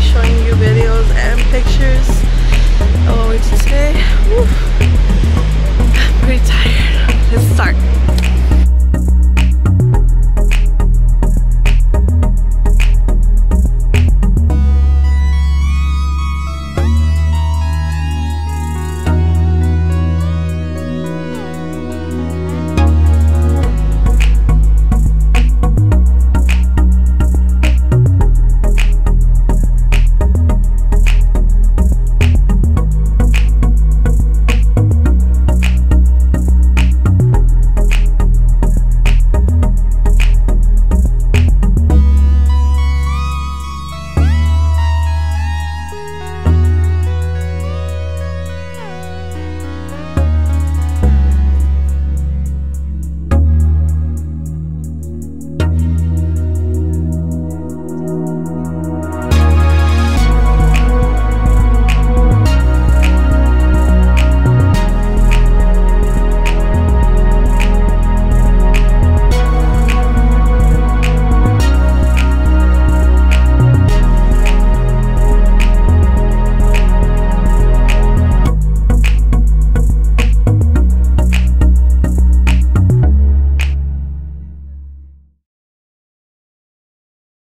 showing you videos and pictures of what we did today. Woo. I'm pretty tired. Let's start.